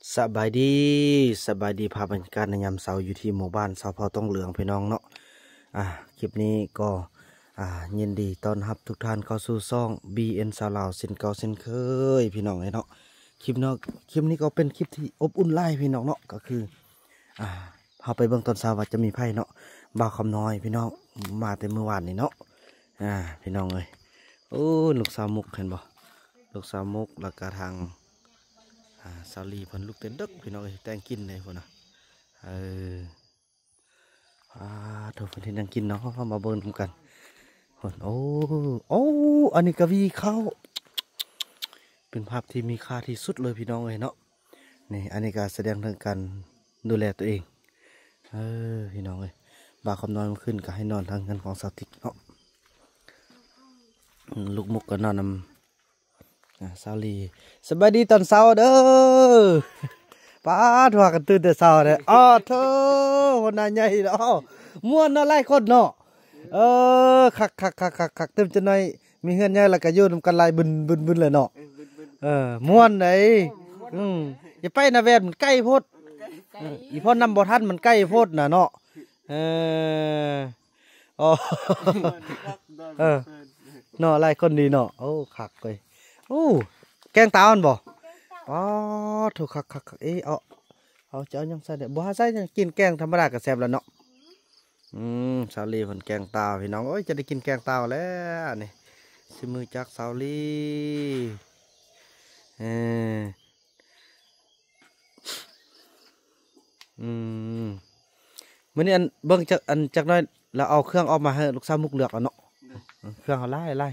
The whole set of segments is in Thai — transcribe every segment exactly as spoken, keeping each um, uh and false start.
สบายดีสบายดีภาพบรรยากาศในยามเช้าอยู่ที่หมู่บ้านสพต้องเหลืองพี่น้องเนาะอ่าคลิปนี้ก็อ่ายินดีต้อนรับทุกท่านเข้าสู่ช่อง บี เอ็น สาวลาวเส้นเก่าเส้นเคยพี่น้องเนาะคลิปเนาะคลิปนี้ก็เป็นคลิปที่อบอุ่นไล่พี่น้องเนาะก็คืออ่าพาไปเบื้องต้นสาวว่าจะมีไพ่เนาะบ่าวคำน้อยพี่น้องมาแต่เมื่อวานนี่เนาะอ่าพี่น้องเลยโอ้ลูกสาวมุกเห็นบ่ลูกสาวมุกแล้วก็ทางสาลีเพิ่นลูกเต้นดึกพี่น้องเอ้ยแต่งกินเลยพุ่นน่ะเอออ่าถูกเพิ่นที่นั่งกินเนาะมาเบิ่งนำกันพุ่นโอ้โอ้อันนี้ก็วีเข้าเป็นภาพที่มีค่าที่สุดเลยพี่น้องเอ้ยเนาะนี่อันนี้ก็แสดงถึงการดูแลตัวเองเออพี่น้องเอ้ยบ่าคำนอนขึ้นก็ให้นอนทางกันของสาวติ๊กเนาะลูกมุกก็นอนนำสาวลีสบายดีตอนเช้าเด้อป้าถั่วกันตื่นแต่เช้าเลยอ๋อเธอวันนั้นใหญ่เนาะม่วนอะไรคนเนาะเออคักคักคักคักคักเต็มจะหน่อยมีเฮือนใหญ่แล้วก็โยนกันลายบึนบึนบึนเลยเนาะเออม่วนไหนอืมอย่าไปนะแวนมันใกล้โพดอีพ่อนำบ่ทันมันใกล้โพดน่ะเนาะเอออ๋อเออเนาะอะไรคนดีเนาะโอ้คักเลยโอ้แกงตาอันบ่อ๋อถูกคักคักเอ้เอาเอาเจ้ายังใส่เดี๋ยวบ่ใส่ยังกินแกงธรรมดากับแซ่บแล้วเนาะอืมสาวลีเพิ่นแกงตาพี่น้องโอ้ยจะได้กินแกงตาแล้วนี่สิมือจักสาวลีเอออืมมื้อนี้อันเบิ่งจักอันจักน้อยแล้วเอาเครื่องออกมาให้ลูกสาวมุกเลือกเอาเนาะเครื่องเอาไล่ไล่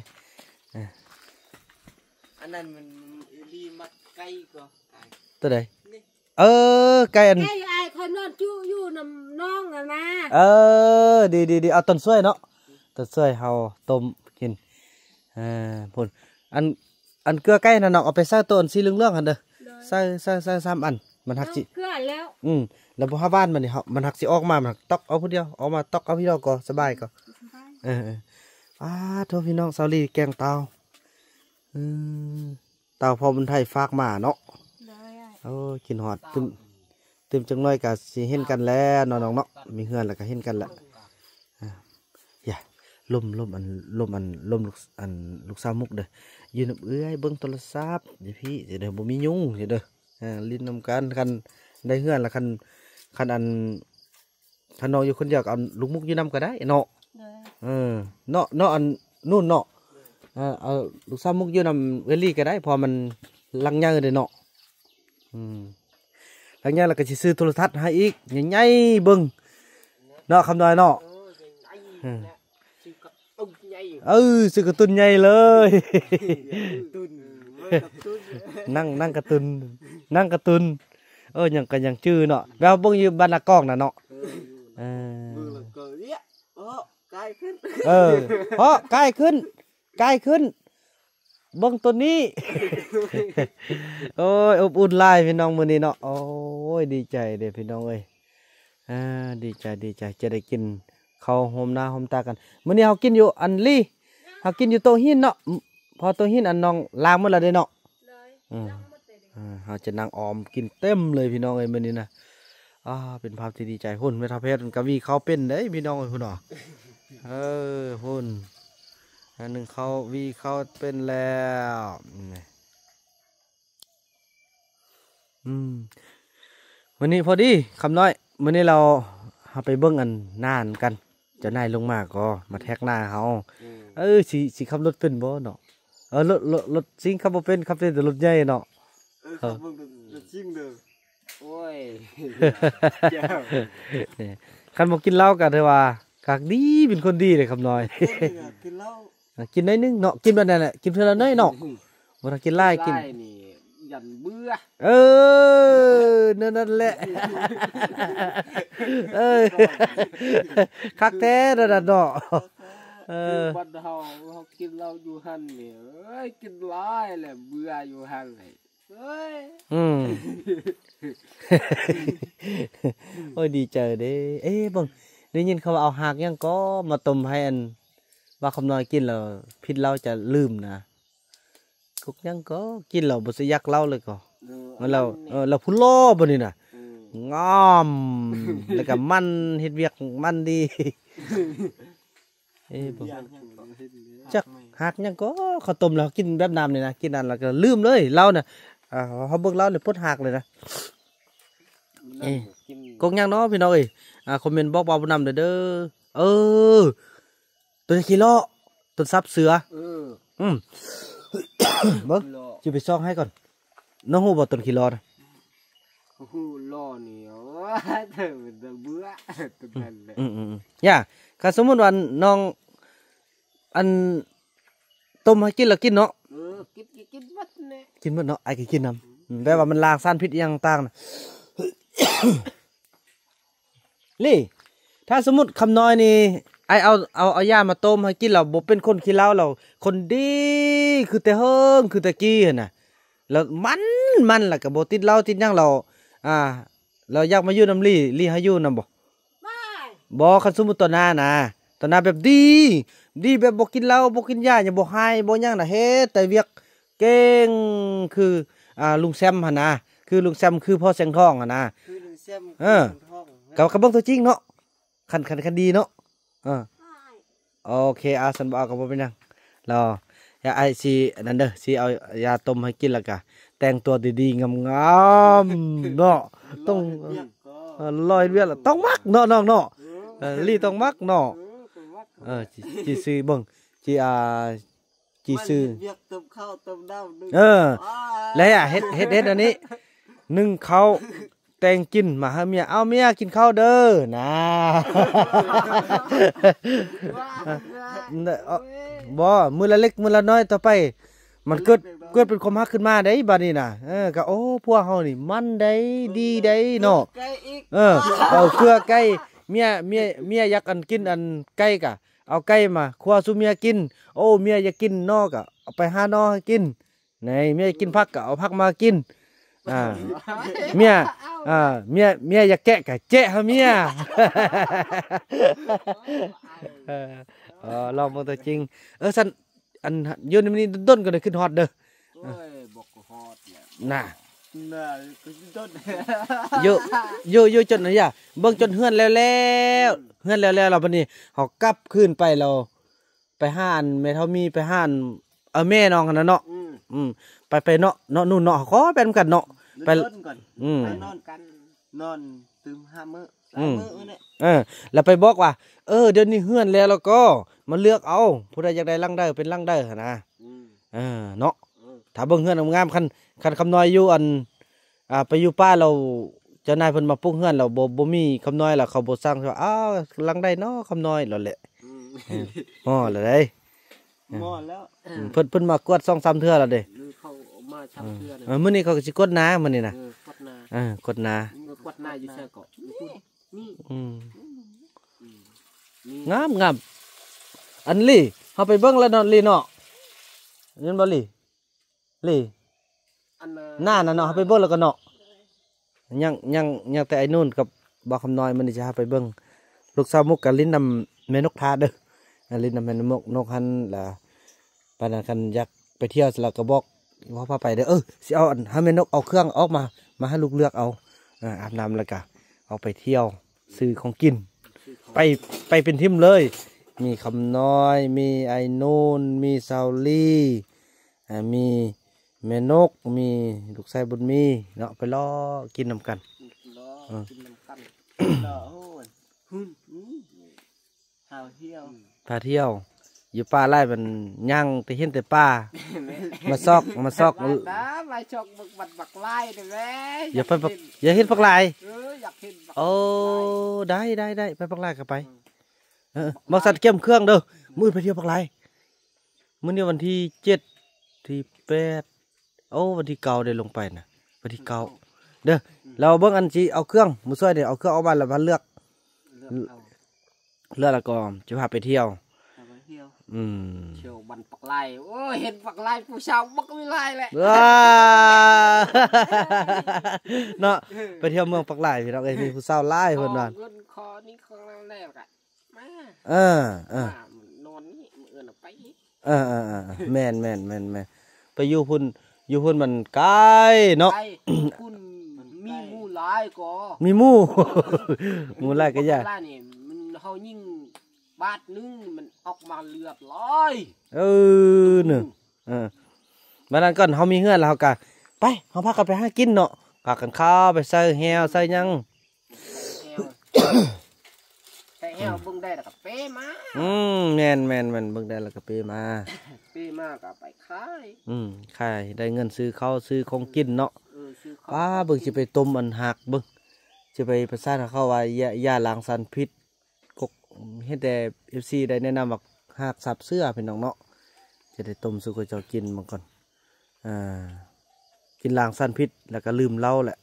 อันนั้นมันดีมัดไก่ก็ตัวใดเออไก่อันไก่ไอ้คนนอนจู่อยู่น้ำน้องอะนะเออดีดีดีเอาต้นซ้วยเนาะต้นซ้วยเฮาต้มกินอ่าพุ่นอันอันเกลือไก่นั่นเนาะเอาไปใส่ต้นสีเหลืองๆหั่นเด้อใส่ใส่ใส่สามอันมันหักสิเกลือแล้วอืมแล้วบ่ฮาบ้านมันนี่เฮามันหักสิออกมามันตอกเอาผู้เดียวออกมาตอกเอาพี่น้องก็สบายก็เออๆอ่าโทษพี่น้องสาวลีแกงเตาอืมเตาพอมันไทยฝากมาเนาะโอ้กินหอดตึมตึมจังน้อยก็สิเห็นกันแล้วน้องๆเนาะมีเฮือนแล้วก็เห็นกันละอ่าอย่าลมลมอันลมอันลมลูกอันลูกสาวมุกเด้อยืนเอื้อยเบิ่งโทรศัพท์เดี๋ยวพี่เดี๋ยวบ่มียุงเดี๋ยวเด้ออ่าลิ้นนำกันคันได้เฮือนละคันคันอันคันน้องอยู่คนเดียวก็เอาลูกมุกอยู่นำก็ได้เนาะเออเนาะเนาะอันนู่นเนาะอ่าเอาลูกสาวมุกอยู่นำเวลี่ก็ได้พอมันลังใหญ่เด้เนาะอืมหลังจากนั้นเราก็จะซื้อโทรทัศน์ให้อีกใหญ่ๆเบิ้งเนาะคำน้อยเนาะเออซื้อกระตุนใหญ่เลยนั่งนั่งกระตุนนั่งกระตุนเออยังกันยังชื่อเนาะแววเบิ้งอยู่บ้านละกองน่ะเนาะเออเพราะใกล้ขึ้นใกล้ขึ้นเบิ้งตัวนี้โอ้ยอบอุ่นไล่พี่น้องมื้อนี้เนาะโอ้ยดีใจเด้พี่น้องเอ้ยอ่าดีใจดีใจจะได้กินข้าวหอมหน้าหอมตากันมื้อนี้เฮากินอยู่อันลี่เฮากินอยู่โต๊ะหินเนาะพอโต๊ะหินอันน้องล้างหมดแล้วเด้เนาะอืมอ่าเฮาจะนั่งออมกินเต็มเลยพี่น้องเอ้ยมื้อนี้นะอ่าเป็นภาพที่ดีใจหุ่นแม่ทัพเพชรกวีเขาเป็นเด้พี่น้องเอ้ยพุ่นเนาะเออหุ่นอันหนึ่งเขาวีเขาเป็นแล้วอืมวันนี้พอดีคำน้อยวันนี้เราเอาไปเบิ้งอันนานกันจะนายลงมาก็มาแท็กหน้าเขาเออสีสีขับรถเป็นบ่เนาะเออรถรถรถซิ่งขับบ่เป็นขับเป็นแต่รถใหญ่เนาะเออขับรถซิ่งเด้อโอ้ยคันบ่กินเหล้ากันเถอะว่ากักดีเป็นคนดีเลยคำน้อยกินเหล้ากินน้อยนึงเนาะกินแบบนั้นแหละกินเพื่อละน้อยเนาะวันกินไล่กินนี่ยันเบื่อเออนั่นนั่นแหละเออคักแท้ระดับเนาะเออบัดเฮาเฮากินเหล้าอยู่หั่นนี่เอ้ยกินหลายแหละเบื่ออยู่หั่นเลยเอ้ยอืมโอ้ยดีใจเด้เอ๊ะบังได้ยินเขาว่าเอาหากยังก็มาต้มให้อันว่าคำน้อยกินแล้วพิษเราจะลืมนะกุกยังก็กินแล้วบ่สิยักเล่าเลยก็มันเราเออเราพุ่นโลบ่นี่น่ะงอมแล้วก็มันเฮ็ดเวียกมันดีเอ้บ่จักหักยังก็ข้าวต้มแล้วกินแบบน้ำนี่นะกินอันแล้วก็ลืมเลยเราน่ะอ่าเฮาเบิ่งเราเนี่ยพดหักเลยนะเอ้กงยังเนาะพี่น้องเอ้ยอ่าคอมเมนต์บอกว่าบ่นำเด้อเด้อเออตัวกิโลต้นซับเสือเอออืมเบิ่งสิไปซ่องให้ก่อนน้องฮู้บ่ต้นกิโลนะฮู้ล้อนี่โอ้ยเธอมันจะเบื่อตรงนั้นเลยอืมๆย่าถ้าสมมุติว่าน้องอันต้มให้กินแล้วกินเนาะเออกินกินหมดแน่กินหมดเนาะไอ้ก็กินนำแปลว่ามันล้างสารพิษอย่างต่างน่ะ ลี่ถ้าสมมุติคำน้อยนี่ไอเอาเอาเอายามาต้มให้กินแล้วบ่เป็นคนขี้เหล้าเราคนดีคือแต่เฮิงคือแต่กี้หั่นน่ะแล้วมันมันล่ะก็บ่ติดเหล้าติดหยังเราอ่าเราอยากมาอยู่นำลี่ลี่ให้อยู่นำบ่ไม่บ่คันสมมุติตอนหน้านะตอนหน้าแบบดีดีแบบบ่กินเหล้าบ่กินยาหยังบ่หายบ่หยังน่ะเฮ็ดแต่เวียกเก่งคืออ่าลุงแซมหั่นนะคือลุงแซมคือพ่อแสงทองหั่นนะคือลุงแซมเออกับกับเบิ่งตัวจริงเนาะคันคันคันดีเนาะเออโอเคอาสันบ่เอาก็บ่เป็นหยังรออย่าไอสินั่นเด้อสิเอายาต้มให้กินแล้วก็แต่งตัวดีๆงามๆเนาะต้องลอยเวียนต้องมักเนาะน้องเนาะเออลี่ต้องมักเนาะเออจีซื้อเบิ่งจีอ่าจีซื้อเวียกต้มข้าวต้มน้ำเออแล้วอ่ะเฮ็ดเฮ็ดเฮ็ดอันนี้นึ่งข้าวแต่งกินมาให้เมียเอาเมียกินข้าวเด้อนะบ่มื้อละเล็กมื้อละน้อยต่อไปมันเกิดเกิดเป็นความฮักขึ้นมาได้บัดนี้น่ะเออก็โอ้พวกเฮานี่มันได้ดีได้เนาะเออเอาเกลือไก่เมียเมียเมียอยากอันกินอันไก่กะเอาไก่มาคั่วสู่เมียกินโอ้เมียอยากกินนอกะเอาไปหานอให้กินไหนเมียกินผักก็เอาผักมากินอ่าเมียอ่าเมียเมียอยากแกะกะแจ๊ะให้เมียเออเออลองบ่ตัวจริงเออซั่นอันอยู่นี่ต้นก็ได้ขึ้นฮอดเด้อโอ้ยบ่ฮอดแล้วน่ะน่ะขึ้นต้นอยู่อยู่อยู่จนน่ะย่าเบิ่งจนเฮือนแล้วๆเฮือนแล้วๆแล้วบัดนี้เฮากลับคืนไปแล้วไปหาอันแม่เฒ่ามีไปหาอันเออแม่น้องกันน่ะเนาะอืมไปไปเนาะเนาะนู่นเนาะขอเป็นกันเนาะไปก่อนอืมไปนอนกันนอนตื่มห้ามื้อสามมื้อเนี่ยเออแล้วไปบอกว่าเออเดี๋ยวนี้เฮือนแล้วแล้วก็มาเลือกเอาผู้ใดอยากได้ลังได้เป็นลังได้หั่นนะเออเนาะถ้าเบิ่งเฮือนงามๆคันคันคำน้อยอยู่อันอ่าไปอยู่ป้าเราเจ้านายเพิ่นมาปลูกเฮือนเราบ่บ่มีคำน้อยล่ะเขาบ่สั่งว่าอ้าวลังได้เนาะคำน้อยแล้วแหละอ๋อแล้วได้หมอแล้วเพิ่นเพิ่นมากวด สองสาม เทื่อแล้วเด้เขามาชักเทื่อเออมื้อนี้เขาก็สิกดนามื้อนี้น่ะเออกดนาเออกดนากดนาอยู่แซ่เกาะนี่อืมงามงามอันลี่เฮาไปเบิ่งแล้วเนาะลี่เนาะเห็นบ่ลี่ลี่อันหน้าน่ะเนาะเฮาไปเบิ่งแล้วก็เนาะยังยังยังแต่ไอ้นู่นกับบ่คำน้อยมันนี่จะหาไปเบิ่งลูกสาวมุกกับลิ้นนำแม่นกทาเด้อลิ้นนำแม่นกนกหันล่ะปานนั้นกันอยากไปเที่ยวแล้วก็บอกว่าพาไปเด้อเออสิเอาอันให้แม่นกเอาเครื่องออกมามาให้ลูกเลือกเอาอาบน้ำแล้วก็เอาไปเที่ยวซื้อของกินไปไปเป็นทีมเลยมีคำน้อยมีไอ้นูนมีซาวลี่มีแม่นกมีลูกชายบุญมีเนาะไปล้อกินนำกันล้อกินนำกันล้อโอ้ยหุ่นพาเที่ยวพาเที่ยวอยู่ป่าไร่มันย่างแต่เห็นแต่ป่ามาซอกมาซอกนะมาซอกบักบักบักไล่ได้ไหมอย่าไปบักอย่าเห็นบักไล่โอ้ได้ได้ได้ไปบักไล่กันไปเออมาสัตว์เกี่ยมเครื่องเด้อมือไปเที่ยวบักไล่มื้อนี้วันที่เจ็ดที่แปดโอ้วันที่เก้าได้ลงไปนะวันที่เก้าเด้อเราเบิ่งอันจีเอาเครื่องมือช่วยเดี๋ยวเอาเครื่องเอาบ้านแล้วมาเลือกเลือกแล้วก็จะพาไปเที่ยวอืมเที่ยวบันปักไล่โอ้เห็นปักไล่ผู้ชาวบักไม่ไล่แหละเนาะไปเที่ยวเมืองปักไล่พี่น้องเอ้ยมีผู้สาวไล่เพิ่นว่าเงินคอนี่ของเราแล้วกะมาเออเออนอนนี่มื้ออื่นไปเออๆๆแม่นๆๆๆไปอยู่พุ่นอยู่พุ่นมันไกลเนาะไอ้คุณมีหมู่หลายก็มีหมู่ หมู่หลายก็ยากล่านี่มันเฮายิ่งบาทนึงมันออกมาเลือบร้อยเออเนอะเออบัดนั้นก่อนเฮามีเฮือนแล้วเฮาก็ไปเฮาพากันไปหากินเนาะพากันข้าวไปใส่แฮวใส่หยังใส่แฮวเบิ่งได้แล้วก็เป้มาอืมแม่นแม่นแม่นเบิ่งได้แล้วก็ไปมาเป้มาก็ไปขายอืมขายได้เงินซื้อข้าวซื้อของกินเนาะเออซื้อข้าวป้าเบิ่งสิไปต้มอันหักเบิ่งสิไปประสานเขาว่าอย่าอย่าล้างสารพิษกกเฮ็ดแต่ เอฟ ซี ได้แนะนำว่าหักสับเสื้อพี่น้องเนาะจะได้ต้มสู่กับเจ้ากินมาก่อนอ่ากินล้างสารพิษแล้วก็ลืมเหล้าแหละ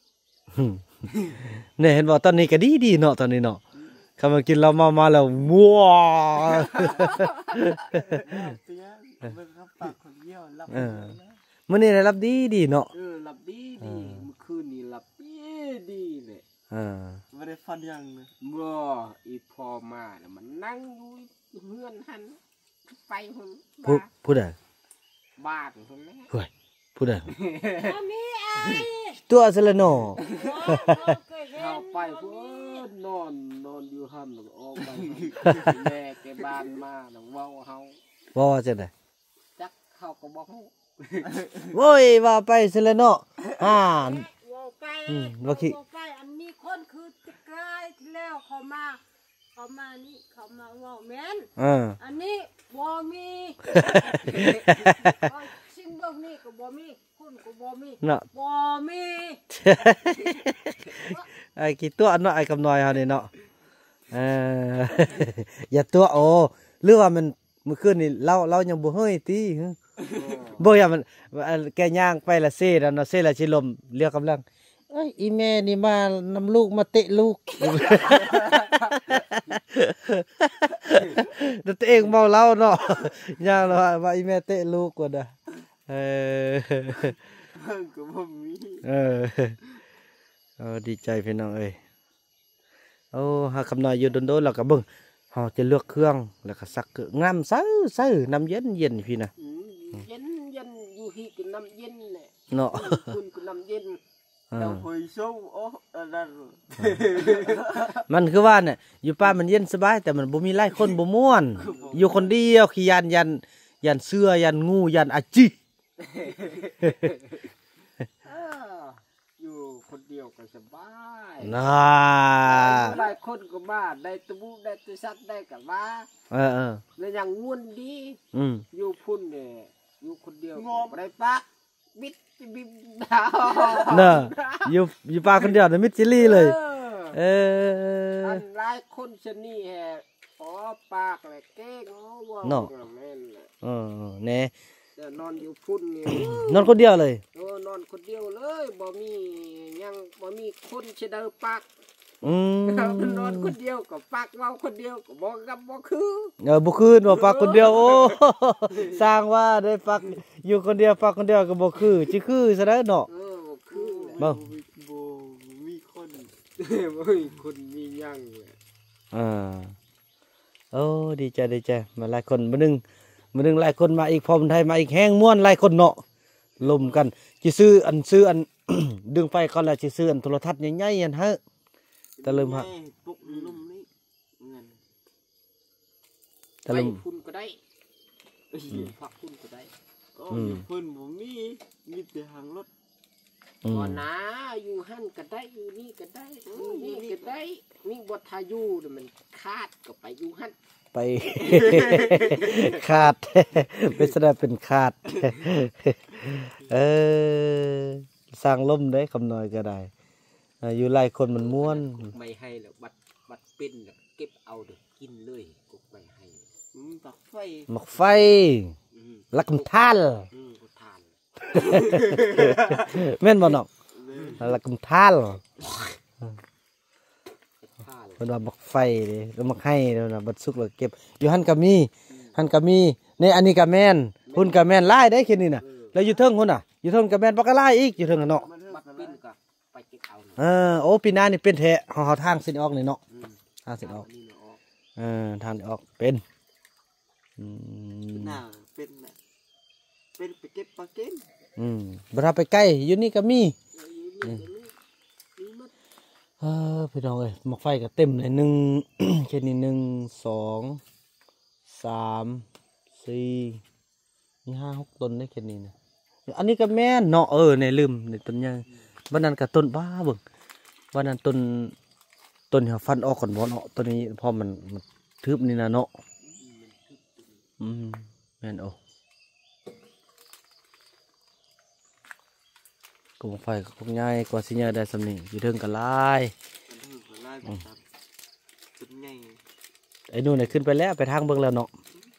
เนี่ยเห็นบอกตอนนี้ก็ดีดีเนาะตอนนี้เนาะคำว่ากินเหล้าเมามาแล้วมัว เออมื้อนี้ได้รับดีดีเนาะเออหลับดีดีเมื่อคืนนี้หลับดีดีเลยเออไม่ได้ฟันยังนะบ่อีพอมาแล้วมันนั่งอยู่เฮือนหันไปหุ่นผู้ผู้ใดบ้านหุ่นแม่ผู้ใดผู้ใดบ่มีไอ้ตัวซะละเนาะเคยเห็นเข้าไปพุ่นนอนนอนอยู่หันแล้วก็ออกไปแม่แกบ้านมาแล้วเว้าเฮาว่าว่าจังได๋จักเขาก็บอกเฮาโว้ยว่าไปซะละเนาะอ่าว่าไปอืมว่าคิว่าไปอันมีคนคือจะกลายที่แล้วเขามาเขามานี่เขามาเว่าแม่นเอออันนี้บ่มีเอาสิ่งเบิ่งนี่ก็บ่มีคุณก็บ่มีเนาะบ่มีไอ้กี่ตัวเนาะไอ้กำน้อยเฮานี่เนาะเออ อย่าตัวโอ้หรือว่ามันเมื่อคืนนี่เราเรายังบ่เฮ้ยติหึบ่อย่ามันแกย่างไปละเซ่แล้วเนาะเซ่ละสิลมเรียกกำลังเอ้ยอีแม่นี่มานำลูกมาเตะลูก แต่ตัวเองเมาเหล้าเนาะ ย่างแล้วว่าอีแม่เตะลูกกว่าน่ะเออเพิ่งก็บ่มีเออเออดีใจพี่น้องเอ้ยโอ้หาคำน้อยอยู่โดนๆแล้วก็เบิ่งเฮาจะเลือกเครื่องแล้วก็ซักเกลืองามซื่อๆน้ำเย็นเย็นพี่น่ะอืมเย็นเย็นอยู่ฮีก็น้ำเย็นแหละเนาะคุณก็น้ำเย็นเอเราอหอยส้มโอ้อันนั้นมันคือว่าเนี่ยอยู่ป่ามันเย็นสบายแต่มันบ่มีหลายคนบ่ม่วน อยู่คนเดียวขี้ยานยันยันเสื้อยันงูยันอาจิเอออยู่คนเดียวก็สบายน่าหลายคนก็มาได้ตะบูได้ตะสัตว์ได้กับว่าเออเออแล้วยังง่วนดีอืมอยู่พุ่นเนี่ยอยู่คนเดียวก็บ่ได้ปะบิดบิบดาวเนาะอยู่อยู่ป่าคนเดียวในมิดซิลี่เลย เออัอนหลายคนชะนี่แฮขอปากแหละเก้งเอาว่าเนาะแม่นแหละเออแหน่แต่นอนอยู่พุ่นเนี่ยนอนคนเดียวเลยเออนอนคนเดียวเลยบ่มียังบ่มีคนเชเดอปากอืมนอนคนเดียวก็ปากเว้าคนเดียวก็บ่กับบ่คือเออบุคืนว่าฟักคนเดียวโอ้ สร้างว่าได้ฟักอยู่คนเดียวฟักคนเดียวก็บ่คือจิคือซะแล้วเนาะเออบ่คือแหละเบิ่งบ่มีคนบ่มีคนมีหยังแหละอ่าโอ้ดีใจดีใจมาหลายคนมื้อนึงมื้อนึงหลายคนมาอีกพร้อมไทยมาอีกแห้งม่วนหลายคนเนาะลมกันสิซื้ออันซื้ออัน ดึงไฟก่อนแล้วสิซื้ออันโทรทัศน์ใหญ่ๆอันฮะตะลึมฮะปุกลุ่มนี่เงินตะลึมไปพุ่นก็ได้พักพุ่นก็ได้ก็อืมอยู่เพิ่นบ่มีมีแต่หางรถอืมก่อนนะอยู่หั่นก็ได้อยู่นี่ก็ได้อยู่นี่ก็ได้มีบ่ทาอยู่น่ะมันคาดก็ไปอยู่หั่นไป ขาด เป็นแสดงเป็นขาด เออสร้างล่มได้คำน้อยก็ได้อ่าอยู่หลายคนมันม่วนไม่ให้แล้วบัดบัดเป็นแล้วเก็บเอาเด้อกินเลยก็ไม่ให้อืมตักไฟหมกไฟอืมลักมท่านอืมก็ทานแม่นบ่เนาะลักมท่านทานเพิ่นว่าหมกไฟเด้แล้วหมกให้แล้วนะบัดสุกแล้วเก็บ อยู่หั่นก็มีหั่นก็มีในอันนี้ก็แม่นหุ่นก็แม่นหลายได้แค่นี้น่ะ แล้วอยู่เทิงหุ่นน่ะ อยู่เทิงก็แม่นบ่ก็หลายอีกอยู่เทิงน่ะเนาะมันเท่าบัดกันเป็นแล้วก็ไปเก็บเอาเออโอ้ปีหน้านี่เป็นแท้เฮาเฮาทางสิออกนี่เนาะอืมทางสิออกนี่เนาะเออทางสิออกเป็นอืมหน้าเป็นน่ะเป็นไปเก็บปลาเก็นอืมบ่ถ้าไปใกล้อยู่นี่ก็มีเอออยู่นี่ก็มีมีหมดเออพี่น้องเอ้ยหมอกไฟก็เต็มเลยหนึ่ง แค่นี้หนึ่งสองสามสี่มีห้าหกต้นได้แค่นี้นะอันนี้ก็แม่นเนาะเออในลืมในต้นยังบ้านนั้นก็ต้นบ้าเบิ่งบ้านนั้นต้นต้นเหี่ยวฟันออกก่อนบ่เนาะต้นนี้พอมันมันทึบนี่นะเนาะอืมแม่นโอ้ก็หมอกไฟก็คงง่ายกว่าสิใหญ่ได้สำนี้อยู่เทิงก็หลายมันถือว่าไล่แบบตับจุดใหญ่ไอ้นู่นเนี่ยขึ้นไปแล้วไปทางเบิ่งแล้วเนาะ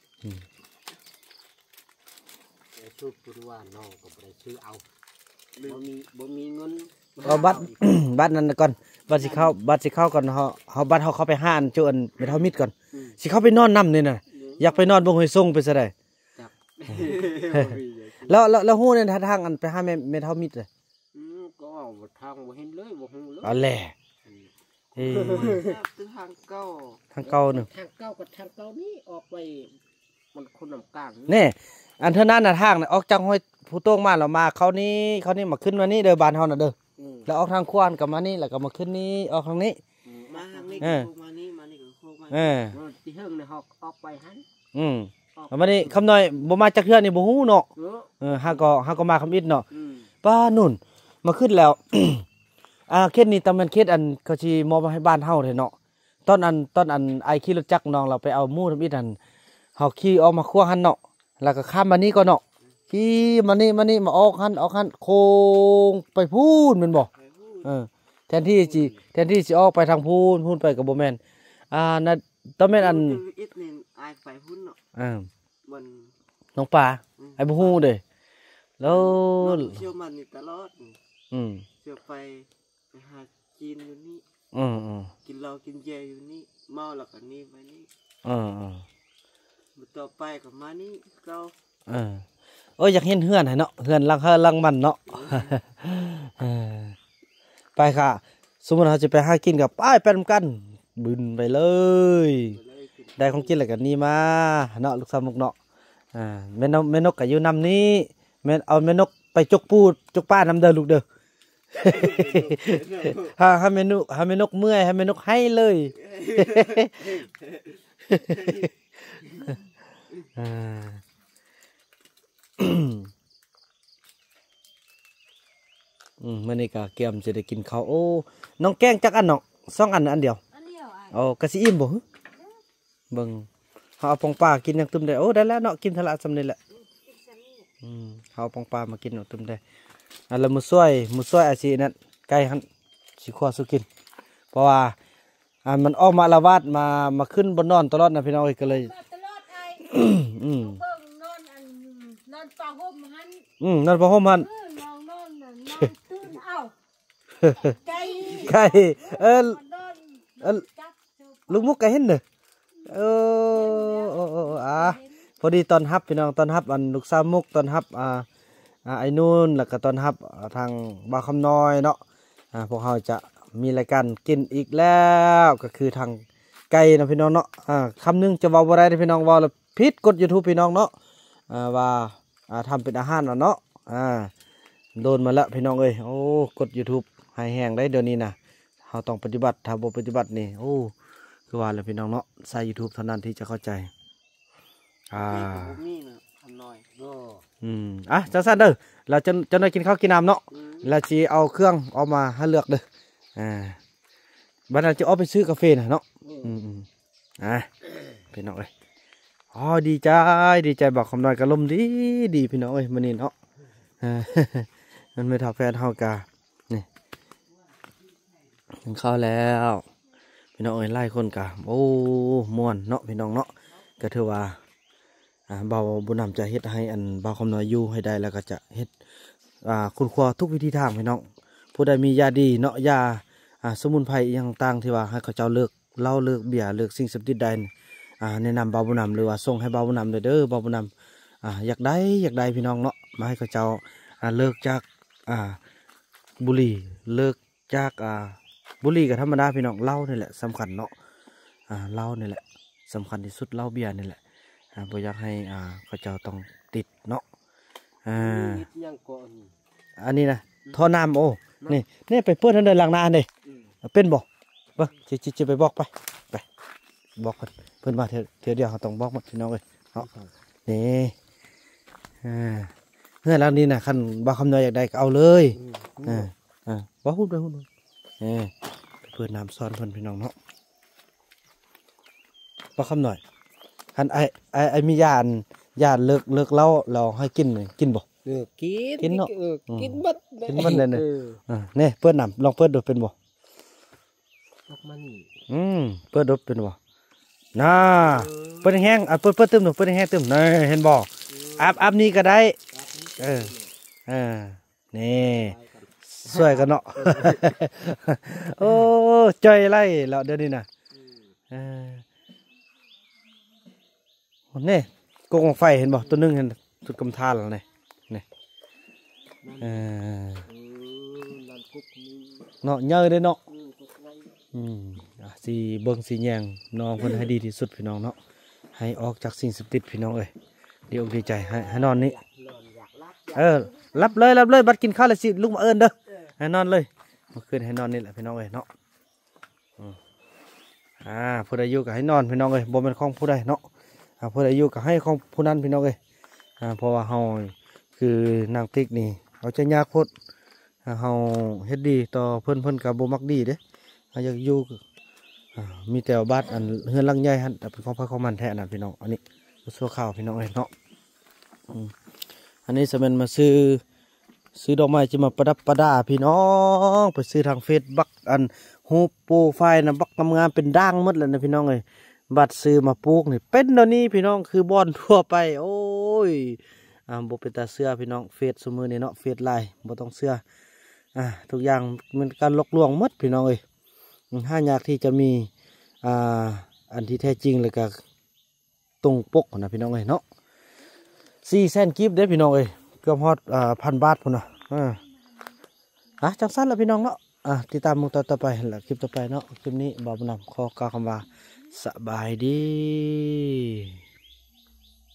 แต่ชุดปุรว่าน้องก็บ่ได้ซื้อเอาบ่มีบ่มีเงินเอาบัตร บัตรนั้นก่อนบัตรสิเข้าบัตรสิเข้าก่อนเฮาเฮาบัตรเฮาเข้าไปห้าอันเจออันเมทัลมิดก่อนสิเข้าไปนอนนำนี่น่ะอยากไปนอนบนห้วยทรงไปซะได้จับแล้วแล้วแล้วฮู้เนี่ยทางอันไปหาเมเมทัลมิดเลยอืมก็ว่าบ่ทางบ่เห็นเลยบ่ฮู้เลยเอาแหละเอ้ตึ้งทางเก้าทางเก่านึงทางเก่ากับทางเก่านี้ออกไปมันคนน้ำกลางนี่แน่อันเท่านั้นน่ะทางน่ะออกจังห้วยผู้โต้งมาแล้วมาเขานี้เขานี่มาขึ้นมานี่เด้อบ้านเฮาน่ะเด้ออืมแล้วออกทางควานกลับมานี่แล้วก็มาขึ้นนี่ออกทางนี้มาทางนี้เอก็อโค้งมานี่มานี่ก็โค้งมาเออว่าที่เฮิงเนี่ยฮอกออกไปหันอืมออกแล้วมานี่คำน้อยบ่มาจักเทื่อนี่บ่ฮู้เนาะเออเออหาก็หาก็มาคำอิดเนาะอืมป้านุ่นมาขึ้นแล้ว อ่าเขตนี้ตำเป็นเขตอันเขาชีมอบมาให้บ้านเฮาเถอะเนาะตอนอันตอนอันไอขี่รถจักรน้องเราไปเอาหมู่ทำอิดอันเฮาขี่ออกมาคั่วหันเนาะแล้วก็ข้ามมานี่ก็เนาะขี่มานี่มานี่มาออกหันออกหันโค้งไปพูนแม่นบ่ไปพูดเออแทนที่สิแทนที่สิออกไปทางพูนพูนไปก็บ่แม่นอ่านั่นต้องแม่นอันคืออิดนี่อายไปพุ่นเนาะอ่าบนน้องปลาไอ้บ่ฮู้เด้แล้วรถเที่ยวมันนี่ตลอดอืมเที่ยวไปไปหากินอยู่นี่อืมอืมกินเหล้ากินเบียร์อยู่นี่เมาแล้วก็นี่ไปนี่อืมอืมมื้อต่อไปก็มานี่เราเออโอ้ยอยากเห็นเฮือนให้เนาะเฮือนหลังเฮือนหลังมันเนาะ เออไปค่ะ สมมุติเราจะไปหากินกับป้ายไปนำกันบึนไปเลยก็เลยกินได้ของกินแล้วก็นี่มาเนาะลูกสาวมุกเนาะอ่าแม่นกแม่นกก็อยู่นำนี้แม่นเอาแม่นกไปจกปูจกป้านำเด้อลูกเด้อ ถ้าให้แม่นกให้แม่นกเมื่อยให้แม่นกให้เลย อ่า อืมมื้อนี้ก็เกียมจะได้กินข้าวโอ้น้องแกงจักอันเนาะสองอันอันเดียวอันเดียวไอ้โอ้กะสิอิ่มบ่ฮึเบิ่งเฮาเอาปองปลากินอย่างตึมได้โอ้ได้แล้วเนาะกินทะละสำนี้แหละกินซะนี่อืมเฮาเอาปองปลามากินเอาตึมได้อันละมื้อซ้วยมื้อซ้วยอาสินั่นไก่หั่นสิคั่วสุกิน เพราะว่าอ่ามันออกมาอาละวาดมามาขึ้นบนนอนตลอดนะพี่น้องเอ้ยก็เลยมาตลอดไอ้อืมเบิ่งนอนอันนอนปลาห่มหันอืมนั่นพอห่มหั่นเออนอนนอนน่ะนอนตื่นเอ้าไก่ไก่เออนอนเออจับจูบลูกมุกก็เห็นเด้อเออเออเอออ่าพอดีตอนรับพี่น้องตอนรับอันลูกสาวมุกตอนรับอ่าอ่าไอ้นู่นแล้วก็ตอนรับอ่าทางบ่าวคำน้อยเนาะอ่าพวกเราจะมีรายการกินอีกแล้วก็คือทางไก่นะพี่น้องเนาะอ่าคำหนึงจะเว้าบ่ได้เด้อพี่น้องเว้าแล้วผิดกฎ YouTube พี่น้องเนาะอ่าว่าอ่าทำเป็นอาหารน่ะเนาะอ่าโดนมาแล้วพี่น้องเอ้ยโอ้กฎ YouTube หายแห้งได้เดี๋ยวนี้นะเราต้องปฏิบัติถ้าบ่ปฏิบัตินี่โอ้คือว่าแล้วพี่น้องเนาะใส่ YouTube เท่านั้นที่จะเข้าใจอ่าบ่มีนะทำน้อยโอ้อืมอ่ะจังซั่นเด้อเราจะจะได้กินข้าวกินน้ำเนาะอืมแล้วสิเอาเครื่องเอามาให้เลือกเด้ออ่าบัดนั้นจะเอาไปซื้อกาแฟน่ะเนาะอืมอืมอ่ะพี่น้องเอ้ยอ๋อดีใจดีใจบอกคำน้อยกะลมดีดีพี่น้องเอ้ยมื้อนี้เนาะอ่า มันไม่ทับแฟนเฮากานี่กินข้าวแล้วพี่น้องเอ้ยไล่คนกะโอ้ม่วนเนาะพี่น้องเนาะก็ถือว่าอ่าเบาบุญนำจะเฮ็ดให้อันเบาคำน้อยอยู่ให้ได้แล้วก็จะเฮ็ดอ่าคุณครัวทุกวิธีทางพี่น้องผู้ใดมียาดีเนาะยาอ่าสมุนไพรอหยังต่างที่ว่าให้เขาเจ้าเลิกเหล้าเลิกเบียร์เลิกสิ่งเสพติดใดนี่อ่าแนะนำเบาบุญนำหรือว่าส่งให้เบาบุญนำเด้อเด้อเบาบุญนำอ่าอยากได้อยากได้พี่น้องเนาะมาให้เขาเจ้าอ่าเลิกจากอ่าบุหรี่เลิกจากอ่าบุหรี่ก็ธรรมดาพี่น้องเหล้านี่แหละสำคัญเนาะอ่าเหล้านี่แหละสำคัญที่สุดเหล้าเบียร์นี่แหละอ่าบ่อยากให้อ่าเขาเจ้าต้องติดเนาะอ่านิดยังก่อนอันนี้นะท่อน้ำโอ้นี่นี่ไปเปิดทางเดินหลังนาเด้อืมเป็นบ่เบิ่งจิจิจิไปบอกไปไปบอกเพิ่นเพิ่นมาเทื่อเทื่อเดียวเขาต้องบอกหมดพี่น้องเอ้ยเนาะนี่อ่าเพื่อนแล้วนี่น่ะคันบ่คำน้อยอยากได้ก็เอาเลยอ่าอ่าบ่ฮู้ด้วยฮู้ด้วยเออไปเปิดน้ำซ้อนเพิ่นพี่น้องเนาะบ่คำน้อยคันไอ้ไอ้ไอ้มียานยานเลิกเลิกเหล้าเราให้กินนี่กินบ่เออกินกินเนาะเออกินบัดกินบัดเลยเนี่ยอออ่านี่เปิดน้ำลองเปิดดูเป็นบ่ออกมานี่อืมเปิดดูเป็นบ่น่าเปิดแห้งๆอ่ะเปิดเปิดเติมหนูเปิดแห้งๆเติมนี่เห็นบ่อาบอาบนี้ก็ได้เออเออนี่สวยกันเนาะ โอ้ใจไล่แล้วเดี๋ยวนี้น่ะเออนี่กงไฟเห็นบ่ตัวนึงเห็นจุดกำทานแล้วนี่นี่เออเออนั่นกุกนี่เนาะเยอะเลยเนาะเออกุกไงอืมอ่ะสีเบิ่งสีแยงน้องเพิ่นให้ดีที่สุดพี่น้องเนาะให้ออกจากสิ่งเสพติดพี่น้องเอ้ยดีอกดีใจให้ให้นอนนี่นอนอยากรับเออรับเลยรับเลยบัดกินข้าวแล้วสิลุกมาเอิ้นเด้อให้นอนเลยเมื่อคืนให้นอนนี่แหละพี่น้องเอ้ยเนาะอืมอ่าผู้ใดอยู่ก็ให้นอนพี่น้องเอ้ยบ่แม่นของผู้ใดเนาะอ่าผู้ใดอยู่ก็ให้ของผู้นั้นพี่น้องเอ้ยอ่าเพราะว่าเฮาคือนางพริกนี่เอาใจยากโพดอ่าเฮาเฮ็ดดีต่อเพิ่นเพิ่นก็บ่มักดีเด้เฮาอยากอยู่ อ่ามีแต่บ้านอันเฮือนหลังใหญ่ฮะแต่เป็นของพระของมันแท้นะพี่น้องอันนี้สั่วข้าวพี่น้องเอ้ยเนาะอืมอันนี้จะเป็นมาซื้อซื้อดอกไม้จะมาประดับประดาพี่น้องไปซื้อทางเฟซบักอันฮูปโปรไฟล์นะบักงามๆเป็นด่างหมดเลยนะพี่น้องเอ้ยบัดซื้อมาปลูกนี่เป็นเดี๋ยวนี้พี่น้องคือบอนทั่วไปโอ้ยอ่าบ่เป็นตาเสื้อพี่น้องเฟซซุมื้อนี้เนาะเฟซไลน์บ่ต้องเสื้ออ่าทุกอย่างมันการลอกลวงหมดพี่น้องเอ้ยถ้าอยากที่จะมีอ่าอันที่แท้จริงเลยก็ตรงปกนะพี่น้องเอ้ยเนาะสี่แสนกิฟต์เด้พี่น้องเอ้ยเกือบฮอดอ่าพันบาทพุ่นนะอ่าอ่ะจังสั้นละพี่น้องเนาะอ่ะติดตามมึงต่อต่อไปละคลิปต่อไปเนาะคลิปนี้บ่าวบุญนำขอกล่าวคำว่าสบายดี